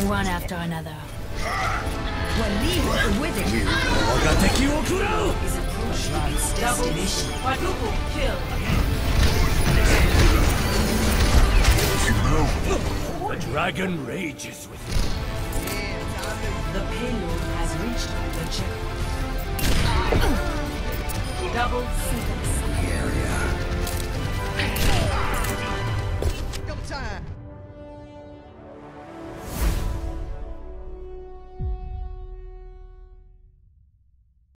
One after another. Quadruple kill. The dragon rages within. The payload has reached the checkpoint. Double sequence.